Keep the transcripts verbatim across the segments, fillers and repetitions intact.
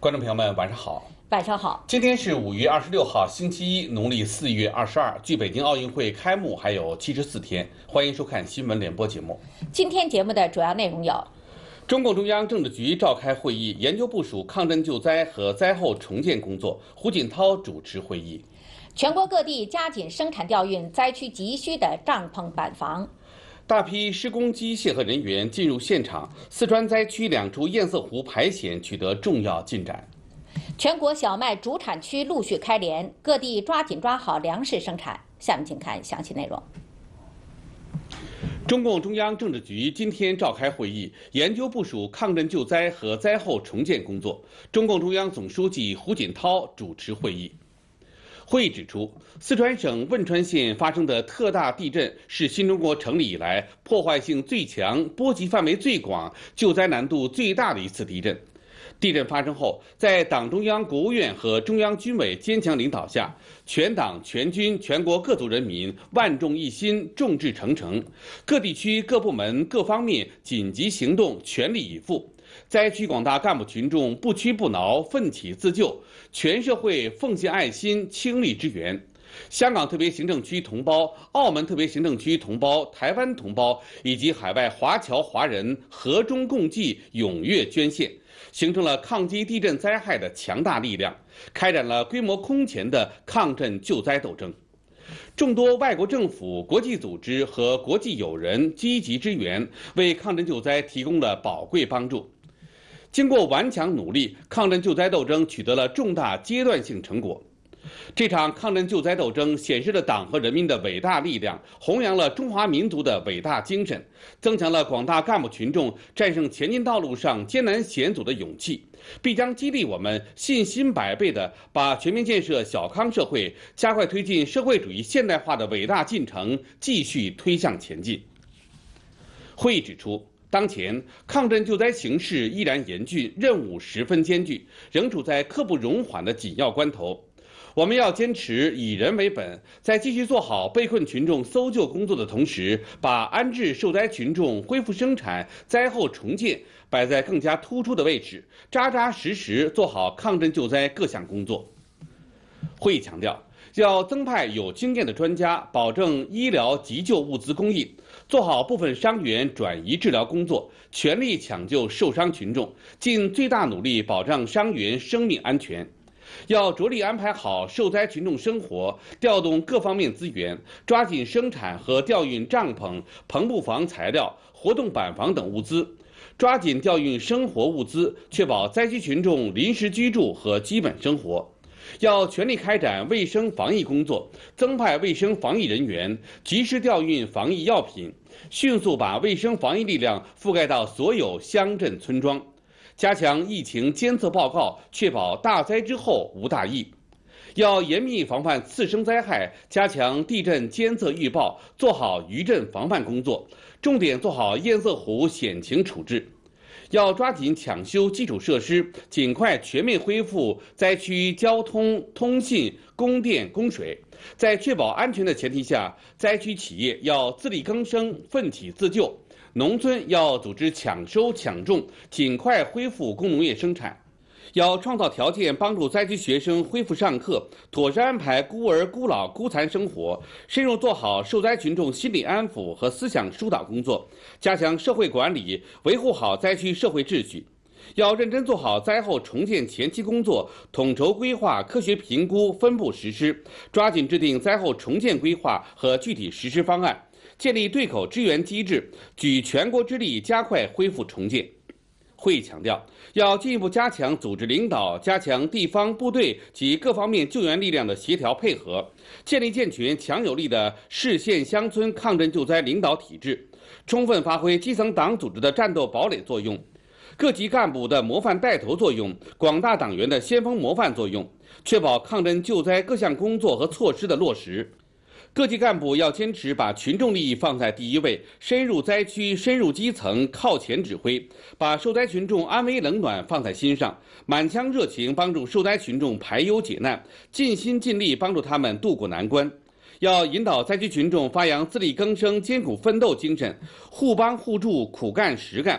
观众朋友们，晚上好。 晚上好。 今天是五月二十六号，星期一，农历四月二十二。距北京奥运会开幕还有七十四天，欢迎收看新闻联播节目。 今天节目的主要内容有： 中共中央政治局召开会议，研究部署抗震救灾和灾后重建工作。胡锦涛主持会议。 全国各地加紧生产调运灾区急需的帐篷板房。 大批施工机械和人员进入现场，四川灾区两处堰塞湖排险取得重要进展。 全国小麦主产区陆续开镰，各地抓紧抓好粮食生产。下面请看详细内容。 中共中央政治局今天召开会议，研究部署抗震救灾和灾后重建工作。中共中央总书记胡锦涛主持会议。会议指出，四川省汶川县发生的特大地震是新中国成立以来破坏性最强、波及范围最广、救灾难度最大的一次地震。地震发生后，在党中央、国务院和中央军委坚强领导下，全党全军全国各族人民万众一心、众志成城，各地区各部门各方面紧急行动，全力以赴。灾区广大干部群众不屈不挠，奋起自救，全社会奉献爱心，倾力支援。香港特别行政区同胞、澳门特别行政区同胞、台湾同胞以及海外华侨华人和衷共济，踊跃捐献，形成了抗击地震灾害的强大力量，开展了规模空前的抗震救灾斗争。众多外国政府、国际组织和国际友人积极支援，为抗震救灾提供了宝贵帮助。经过顽强努力，抗震救灾斗争取得了重大阶段性成果。这场抗震救灾斗争显示了党和人民的伟大力量，弘扬了中华民族的伟大精神，增强了广大干部群众战胜前进道路上艰难险阻的勇气，必将激励我们信心百倍地把全面建设小康社会、加快推进社会主义现代化的伟大进程继续推向前进。会议指出，当前抗震救灾形势依然严峻，任务十分艰巨，仍处在刻不容缓的紧要关头。我们要坚持以人为本，在继续做好被困群众搜救工作的同时，把安置受灾群众、恢复生产、灾后重建摆在更加突出的位置，扎扎实实做好抗震救灾各项工作。会议强调，要增派有经验的专家，保证医疗急救物资供应，做好部分伤员转移治疗工作，全力抢救受伤群众，尽最大努力保障伤员生命安全。要着力安排好受灾群众生活，调动各方面资源，抓紧生产和调运帐篷、棚布房材料、活动板房等物资，抓紧调运生活物资，确保灾区群众临时居住和基本生活。要全力开展卫生防疫工作，增派卫生防疫人员，及时调运防疫药品，迅速把卫生防疫力量覆盖到所有乡镇村庄。加强疫情监测报告，确保大灾之后无大疫。要严密防范次生灾害，加强地震监测预报，做好余震防范工作，重点做好堰塞湖险情处置。要抓紧抢修基础设施，尽快全面恢复灾区交通、通信、供电、供水。在确保安全的前提下，灾区企业要自力更生，奋起自救。农村要组织抢收抢种，尽快恢复工农业生产。要创造条件帮助灾区学生恢复上课，妥善安排孤儿孤老孤残生活，深入做好受灾群众心理安抚和思想疏导工作，加强社会管理，维护好灾区社会秩序。要认真做好灾后重建前期工作，统筹规划、科学评估、分步实施，抓紧制定灾后重建规划和具体实施方案，建立对口支援机制，举全国之力加快恢复重建。会议强调，要进一步加强组织领导，加强地方部队及各方面救援力量的协调配合，建立健全强有力的市县乡村抗震救灾领导体制，充分发挥基层党组织的战斗堡垒作用，各级干部的模范带头作用，广大党员的先锋模范作用，确保抗震救灾各项工作和措施的落实。各级干部要坚持把群众利益放在第一位，深入灾区、深入基层、靠前指挥，把受灾群众安危冷暖放在心上，满腔热情帮助受灾群众排忧解难，尽心尽力帮助他们渡过难关。要引导灾区群众发扬自力更生、艰苦奋斗精神，互帮互助、苦干实干，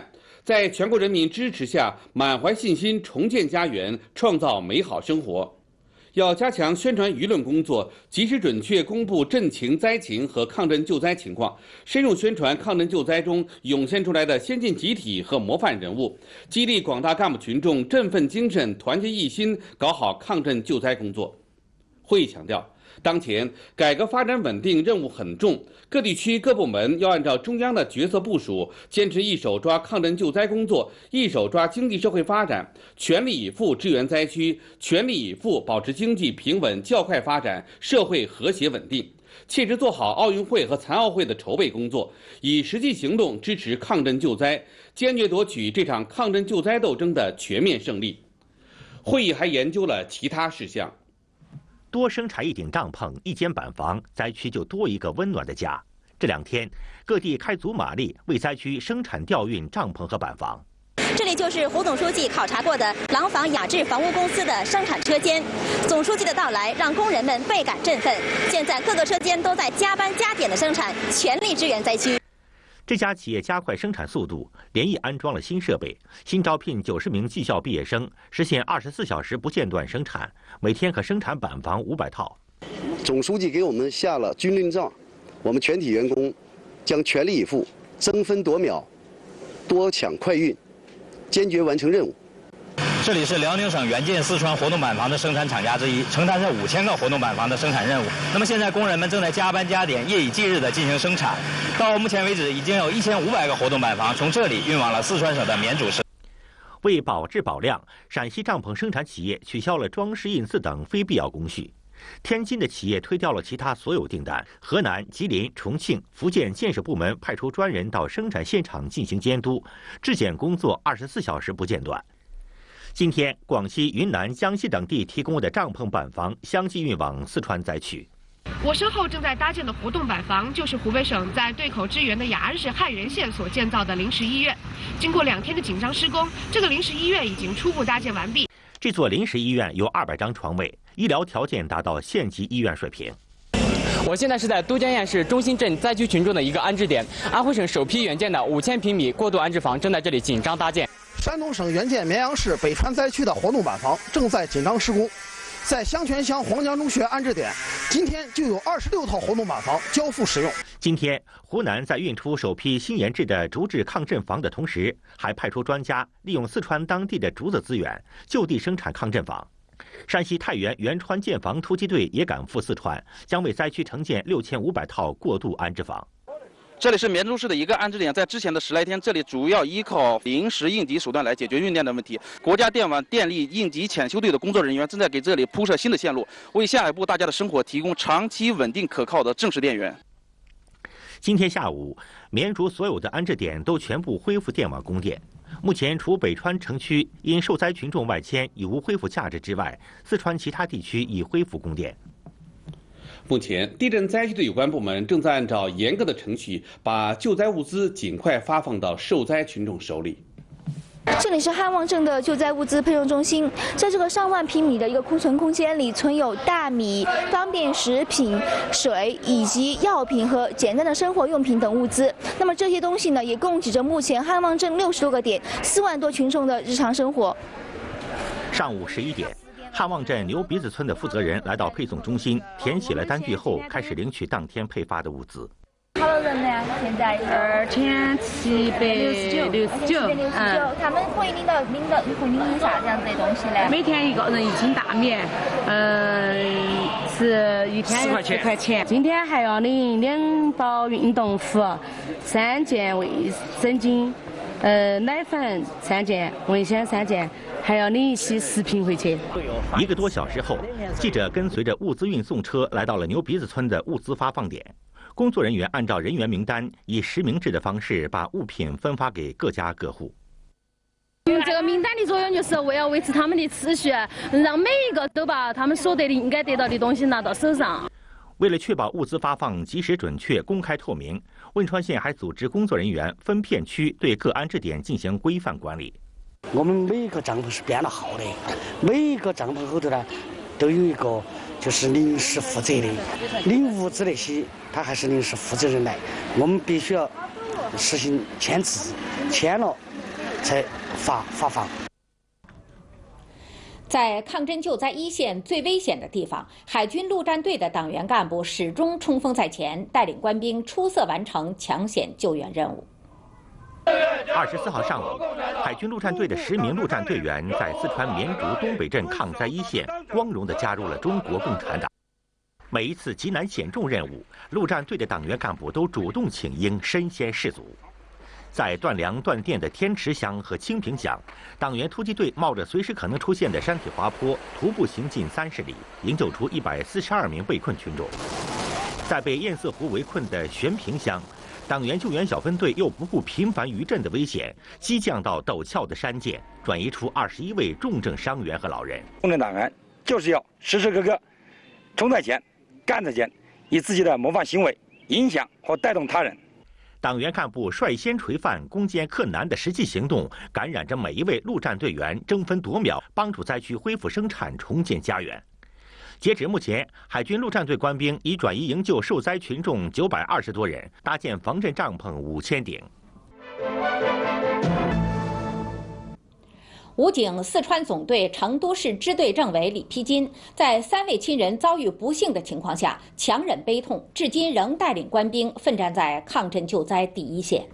在全国人民支持下，满怀信心重建家园，创造美好生活。要加强宣传舆论工作，及时准确公布震情灾情和抗震救灾情况，深入宣传抗震救灾中涌现出来的先进集体和模范人物，激励广大干部群众振奋精神、团结一心，搞好抗震救灾工作。会议强调，当前改革发展稳定任务很重，各地区各部门要按照中央的角色部署，坚持一手抓抗震救灾工作，一手抓经济社会发展，全力以赴支援灾区，全力以赴保持经济平稳较快发展，社会和谐稳定，切实做好奥运会和残奥会的筹备工作，以实际行动支持抗震救灾，坚决夺取这场抗震救灾斗争的全面胜利。会议还研究了其他事项。 多生产一顶帐篷、一间板房，灾区就多一个温暖的家。这两天，各地开足马力为灾区生产调运帐篷和板房。 这里就是胡总书记考察过的廊坊雅致房屋公司的生产车间。总书记的到来让工人们倍感振奋。现在各个车间都在加班加点的生产，全力支援灾区。 这家企业加快生产速度，连夜安装了新设备，新招聘九十名技校毕业生，实现二十四小时不间断生产，每天可生产板房五百套。 总书记给我们下了军令状，我们全体员工将全力以赴，争分夺秒，多抢快运，坚决完成任务。 这里是辽宁省援建四川活动板房的生产厂家之一，承担着五千个活动板房的生产任务。那么现在工人们正在加班加点、夜以继日地进行生产。到目前为止，已经有一千五百个活动板房从这里运往了四川省的绵竹市。 为保质保量，陕西帐篷生产企业取消了装饰、印字等非必要工序。天津的企业推掉了其他所有订单。河南、吉林、重庆、福建建设部门派出专人到生产现场进行监督，质检工作二十四小时不间断。今天，广西、云南、江西等地提供的帐篷板房相继运往四川灾区。 我身后正在搭建的活动板房，就是湖北省在对口支援的雅安市汉源县所建造的临时医院。经过两天的紧张施工，这个临时医院已经初步搭建完毕。 这座临时医院有二百张床位，医疗条件达到县级医院水平。 我现在是在都江堰市中心镇灾区群众的一个安置点，安徽省首批援建的五千平米过渡安置房正在这里紧张搭建。 山东省援建绵阳市北川灾区的活动板房正在紧张施工，在香泉乡黄江中学安置点，今天就有二十六套活动板房交付使用。 今天，湖南在运出首批新研制的竹制抗震房的同时，还派出专家利用四川当地的竹子资源，就地生产抗震房。山西太原原川建房突击队也赶赴四川，将为灾区承建六千五百套过渡安置房。 这里是绵竹市的一个安置点，在之前的十来天，这里主要依靠临时应急手段来解决运电的问题。国家电网电力应急检修队的工作人员正在给这里铺设新的线路，为下一步大家的生活提供长期稳定可靠的正式电源。 今天下午，绵竹所有的安置点都全部恢复电网供电。目前，除北川城区因受灾群众外迁已无恢复价值之外，四川其他地区已恢复供电。 目前，地震灾区的有关部门正在按照严格的程序，把救灾物资尽快发放到受灾群众手里。 这里是汉旺镇的救灾物资配送中心，在这个上万平米的一个库存空间里，存有大米、方便食品、水以及药品和简单的生活用品等物资。那么这些东西呢，也供给着目前汉旺镇六十多个点、四万多群众的日常生活。 上午十一点，汉旺镇牛鼻子村的负责人来到配送中心，填写了单据后，开始领取当天配发的物资。 好多人呢？现在二千七百六十九，六十九， 嗯，他们会领到领到会领啥这样子的东西呢？ 每天一个人一斤大米，嗯，是一天十块钱。今天还要领两包运动服，三件卫生巾，呃，奶粉三件，卫生三件。还要领一些食品回去。 一个多小时后，记者跟随着物资运送车来到了牛鼻子村的物资发放点。工作人员按照人员名单，以实名制的方式把物品分发给各家各户。 用这个名单的作用，就是为了维持他们的秩序，让每一个都把他们所得的应该得到的东西拿到手上。 为了确保物资发放及时、准确、公开、透明，汶川县还组织工作人员分片区对各安置点进行规范管理。 我们每一个帐篷是编了号的，每一个帐篷后头呢，都有一个就是临时负责的，领物资那些他还是临时负责人来，我们必须要实行签字，签了才发发放。 在抗震救灾一线最危险的地方，海军陆战队的党员干部始终冲锋在前，带领官兵出色完成抢险救援任务。 二十四号上午，海军陆战队的十名陆战队员在四川绵竹东北镇抗灾一线，光荣地加入了中国共产党。每一次极难险重任务，陆战队的党员干部都主动请缨，身先士卒。在断粮断电的天池乡和清平乡，党员突击队冒着随时可能出现的山体滑坡，徒步行进三十里，营救出一百四十二名被困群众。在被堰塞湖围困的悬平乡，党员救援小分队又不顾频繁余震的危险，激降到陡峭的山涧，转移出二十一位重症伤员和老人。 共产党员就是要时时刻刻冲在前、干在前，以自己的模范行为影响和带动他人。 党员干部率先垂范、攻坚克难的实际行动，感染着每一位陆战队员，争分夺秒帮助灾区恢复生产、重建家园。截止目前，海军陆战队官兵已转移营救受灾群众九百二十多人，搭建防震帐篷五千顶。 武警四川总队成都市支队政委李丕金在三位亲人遭遇不幸的情况下，强忍悲痛，至今仍带领官兵奋战在抗震救灾第一线。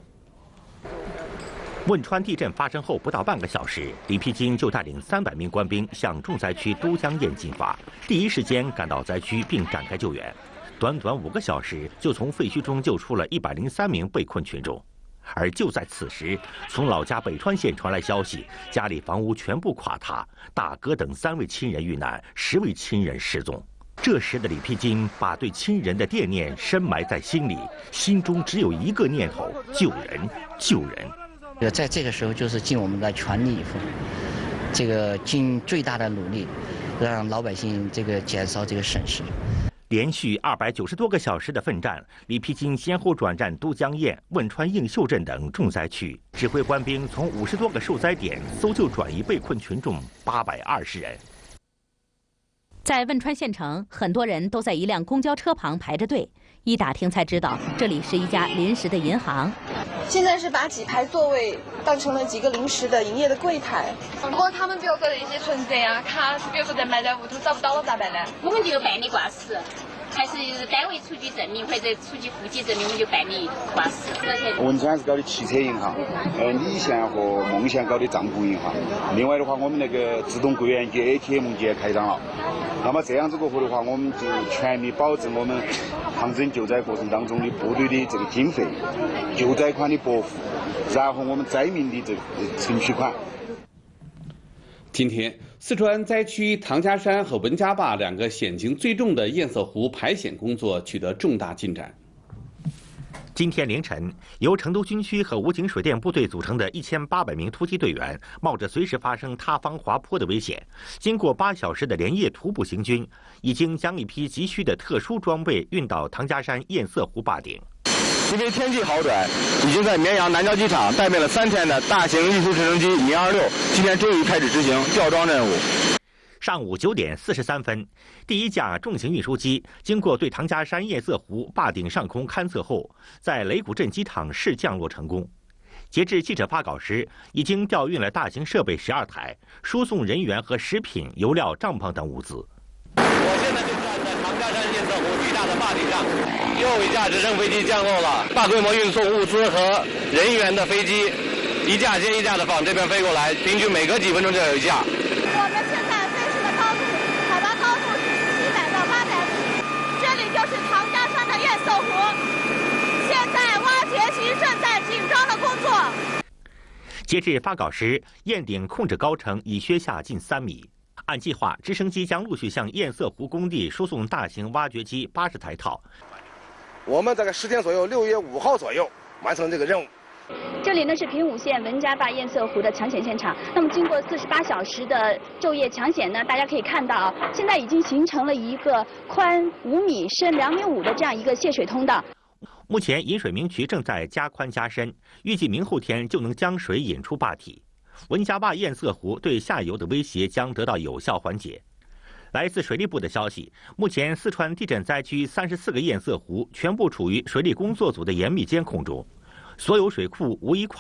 汶川地震发生后不到半个小时，李丕金就带领三百名官兵向重灾区都江堰进发，第一时间赶到灾区并展开救援。短短五个小时，就从废墟中救出了一百零三名被困群众。而就在此时，从老家北川县传来消息，家里房屋全部垮塌，大哥等三位亲人遇难，十位亲人失踪。这时的李丕金把对亲人的惦念深埋在心里，心中只有一个念头：救人，救人。 在这个时候，就是尽我们的全力以赴，这个尽最大的努力，让老百姓这个减少这个损失。 连续二百九十多个小时的奋战，李丕金先后转战都江堰、汶川映秀镇等重灾区，指挥官兵从五十多个受灾点搜救转移被困群众八百二十人。 在汶川县城，很多人都在一辆公交车旁排着队。一打听才知道，这里是一家临时的银行。 现在是把几排座位当成了几个临时的营业的柜台。 如果他们比如说的一些存折啊、卡，比如说在埋在屋头找不到了咋办呢？ 我们就办理挂失，还是单位出具证明或者出具户籍证明，我们就办理挂失。 汶川是搞的汽车银行，呃，理县和孟县搞的账户银行。另外的话，我们那个自动柜员机 A T M 机也开张了。那么这样子过后的话，我们就全力保证我们抗震救灾过程当中的部队的这个经费、救灾款的拨付，然后我们灾民的这个存取款。 今天，四川灾区唐家山和文家坝两个险情最重的堰塞湖排险工作取得重大进展。 今天凌晨，由成都军区和武警水电部队组成的一千八百名突击队员，冒着随时发生塌方滑坡的危险，经过八小时的连夜徒步行军，已经将一批急需的特殊装备运到唐家山堰塞湖坝顶。 因为天气好转，已经在绵阳南郊机场待命了三天的大型运输直升机民二六，今天终于开始执行吊装任务。 上午九点四十三分，第一架重型运输机经过对唐家山堰塞湖坝顶上空勘测后，在雷鼓镇机场试降落成功。截至记者发稿时，已经调运了大型设备十二台，输送人员和食品、油料、帐篷等物资。 我现在就站在唐家山堰塞湖巨大的坝顶上，又一架直升飞机降落了，大规模运送物资和人员的飞机，一架接一架的往这边飞过来，平均每隔几分钟就有一架。 我们现在飞行的高度，海拔高度是七百到八百米，这里就是唐家山的堰塞湖。现在挖掘机正在紧张的工作。 截至发稿时，堰顶控制高程已削下近三米。按计划，直升机将陆续向堰塞湖工地输送大型挖掘机八十台套。 我们大概十天左右，六月五号左右完成这个任务。 这里呢是平武县文家坝堰塞湖的抢险现场。那么经过四十八小时的昼夜抢险呢，大家可以看到啊，现在已经形成了一个宽五米、深两米五的这样一个泄水通道。 目前引水明渠正在加宽加深，预计明后天就能将水引出坝体。文家坝堰塞湖对下游的威胁将得到有效缓解。来自水利部的消息，目前四川地震灾区三十四个堰塞湖全部处于水利工作组的严密监控中，所有水库无一垮坝，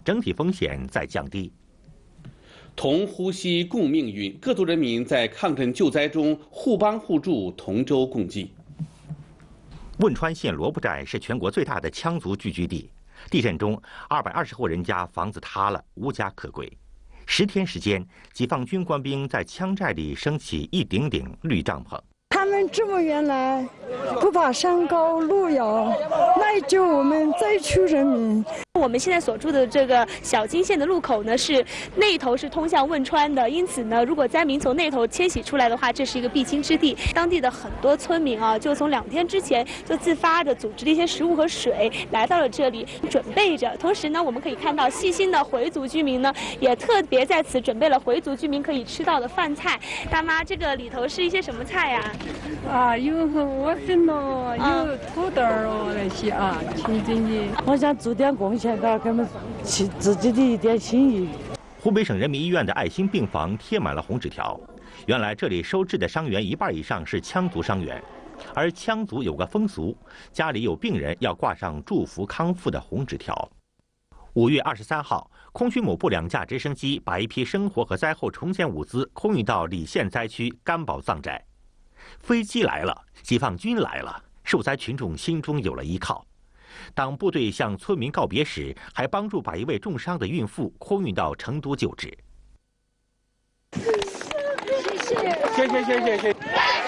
整体风险在降低。 同呼吸共命运，各族人民在抗震救灾中互帮互助，同舟共济。 汶川县罗布寨是全国最大的羌族聚居地，地震中二百二十户人家房子塌了，无家可归。十天时间，解放军官兵在羌寨里升起一顶顶绿帐篷。 他们这么远来，不怕山高路遥，来救我们灾区人民。 我们现在所住的这个小金县的路口呢，是那头是通向汶川的，因此呢，如果灾民从那头迁徙出来的话，这是一个必经之地。当地的很多村民啊，就从两天之前就自发的组织了一些食物和水来到了这里，准备着。同时呢，我们可以看到细心的回族居民呢，也特别在此准备了回族居民可以吃到的饭菜。大妈，这个里头是一些什么菜呀？ 啊，有莴笋咯，有土豆哦那些啊，清蒸的。我想做点贡献，给他们去自己的一点心意。 湖北省人民医院的爱心病房贴满了红纸条。原来这里收治的伤员一半以上是羌族伤员，而羌族有个风俗，家里有病人要挂上祝福康复的红纸条。五月二十三号，空军某部两架直升机把一批生活和灾后重建物资空运到礼县灾区甘宝藏寨。飞机来了，解放军来了，受灾群众心中有了依靠。当部队向村民告别时，还帮助把一位重伤的孕妇空运到成都救治。 谢谢， 谢谢，谢谢，谢谢。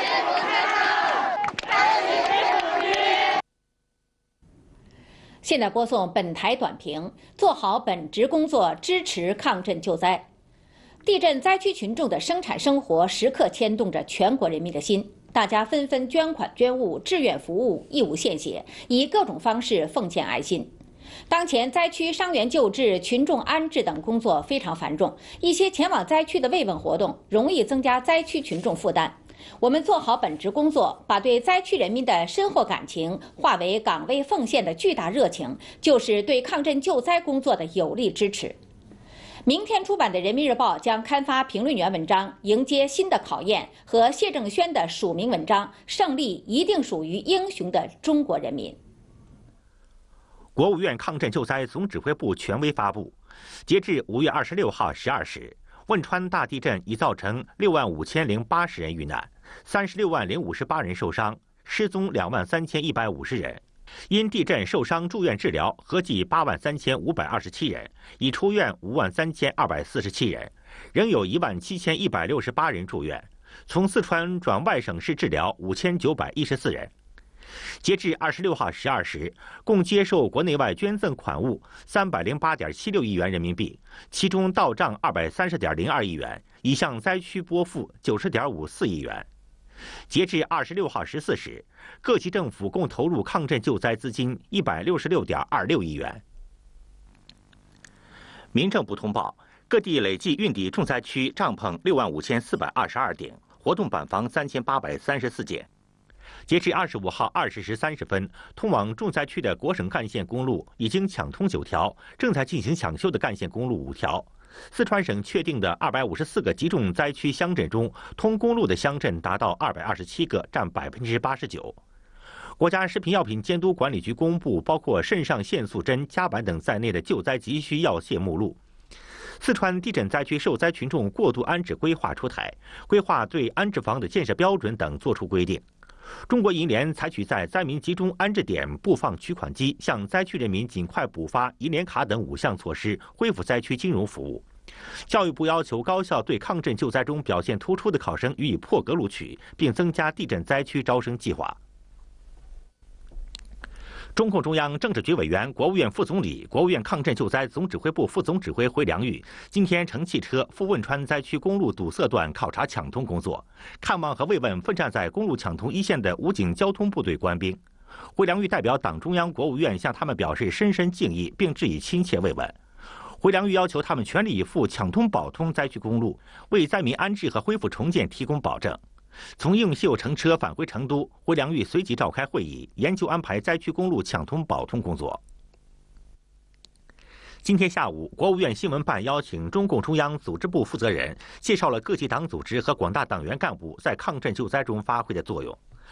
现在播送本台短评：做好本职工作，支持抗震救灾。地震灾区群众的生产生活时刻牵动着全国人民的心，大家纷纷捐款捐物、志愿服务、义务献血，以各种方式奉献爱心。当前灾区伤员救治、群众安置等工作非常繁重，一些前往灾区的慰问活动容易增加灾区群众负担。我们做好本职工作，把对灾区人民的深厚感情化为岗位奉献的巨大热情，就是对抗震救灾工作的有力支持。明天出版的《人民日报》将刊发评论员文章《迎接新的考验》和谢正轩的署名文章《胜利一定属于英雄的中国人民》。 国务院抗震救灾总指挥部权威发布，截至五月二十六号十二时，汶川大地震已造成六万五千零八十人遇难，三十六万零五十八人受伤，失踪两万三千一百五十人。因地震受伤住院治疗合计八万三千五百二十七人，已出院五万三千二百四十七人，仍有一万七千一百六十八人住院，从四川转外省市治疗五千九百一十四人。截至二十六号十二时，共接受国内外捐赠款物三百零八点七六亿元人民币，其中到账二百三十点零二亿元，已向灾区拨付九十点五四亿元。截至二十六号十四时，各级政府共投入抗震救灾资金一百六十六点二六亿元。民政部通报，各地累计运抵重灾区帐篷六万五千四百二十二顶，活动板房三千八百三十四件。截至二十五号二十时三十分，通往重灾区的国省干线公路已经抢通九条，正在进行抢修的干线公路五条。四川省确定的二百五十四个集中灾区乡镇中，通公路的乡镇达到二百二十七个，占百分之八十九。国家食品药品监督管理局公布包括肾上腺素针、甲板等在内的救灾急需药械目录。四川地震灾区受灾群众过渡安置规划出台，规划对安置房的建设标准等作出规定。中国银联采取在灾民集中安置点布放取款机，向灾区人民尽快补发银联卡等五项措施，恢复灾区金融服务。教育部要求高校对抗震救灾中表现突出的考生予以破格录取，并增加地震灾区招生计划。中共中央政治局委员、国务院副总理、国务院抗震救灾总指挥部副总指挥回良玉今天乘汽车赴汶川灾区公路堵塞段考察抢通工作，看望和慰问奋战在公路抢通一线的武警交通部队官兵。回良玉代表党中央、国务院向他们表示深深敬意，并致以亲切慰问。回良玉要求他们全力以赴抢通保通灾区公路，为灾民安置和恢复重建提供保证。从映秀乘车返回成都，回良玉随即召开会议，研究安排灾区公路抢通保通工作。今天下午，国务院新闻办邀请中共中央组织部负责人介绍了各级党组织和广大党员干部在抗震救灾中发挥的作用。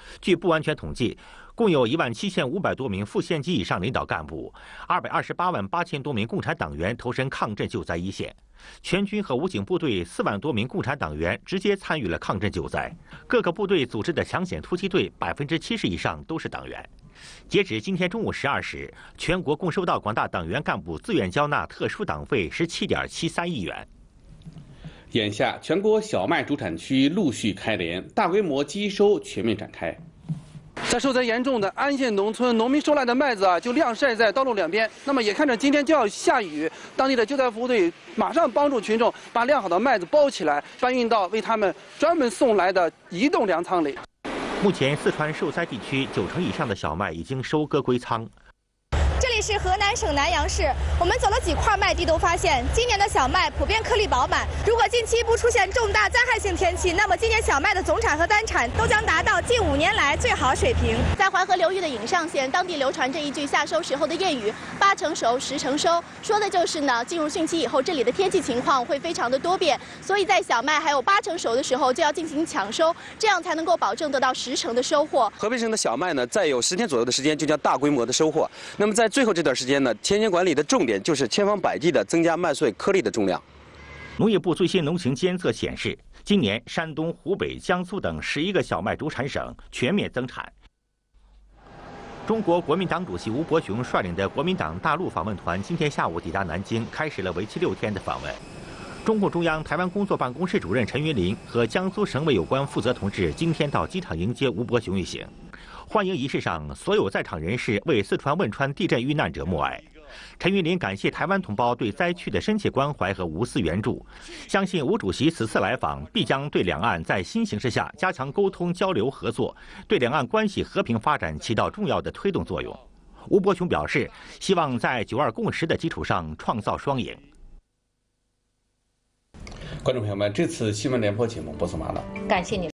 据不完全统计，共有一万七千五百多名副县级以上领导干部，二百二十八万八千多名共产党员投身抗震救灾一线。全军和武警部队四万多名共产党员直接参与了抗震救灾，各个部队组织的抢险突击队百分之七十以上都是党员。截止今天中午十二时，全国共收到广大党员干部自愿交纳特殊党费十七点七三亿元。 眼下，全国小麦主产区陆续开镰，大规模机收全面展开。 在受灾严重的安县农村，农民收来的麦子啊就晾晒在道路两边。那么眼看着今天就要下雨，当地的救灾服务队马上帮助群众把晾好的麦子包起来，搬运到为他们专门送来的移动粮仓里。 目前，四川受灾地区九成以上的小麦已经收割归仓。 这里是河南省南阳市，我们走了几块麦地，都发现今年的小麦普遍颗粒饱满。如果近期不出现重大灾害性天气，那么今年小麦的总产和单产都将达到近五年来最好水平。在淮河流域的颍上县，当地流传着一句夏收时候的谚语：“八成熟，十成收”，说的就是呢，进入汛期以后，这里的天气情况会非常的多变，所以在小麦还有八成熟的时候就要进行抢收，这样才能够保证得到十成的收获。 河北省的小麦呢，再有十天左右的时间就将大规模的收获。那么在最后这段时间呢，田间管理的重点就是千方百计的增加麦穗颗粒的重量。 农业部最新农情监测显示，今年山东、湖北、江苏等十一个小麦主产省全面增产。中国国民党主席吴伯雄率领的国民党大陆访问团今天下午抵达南京，开始了为期六天的访问。中共中央台湾工作办公室主任陈云林和江苏省委有关负责同志今天到机场迎接吴伯雄一行。欢迎仪式上，所有在场人士为四川汶川地震遇难者默哀。陈云林感谢台湾同胞对灾区的深切关怀和无私援助，相信吴主席此次来访必将对两岸在新形势下加强沟通交流合作，对两岸关系和平发展起到重要的推动作用。吴伯雄表示，希望在九二共识的基础上创造双赢。 观众朋友们，这次新闻联播节目播送完了， 感谢您。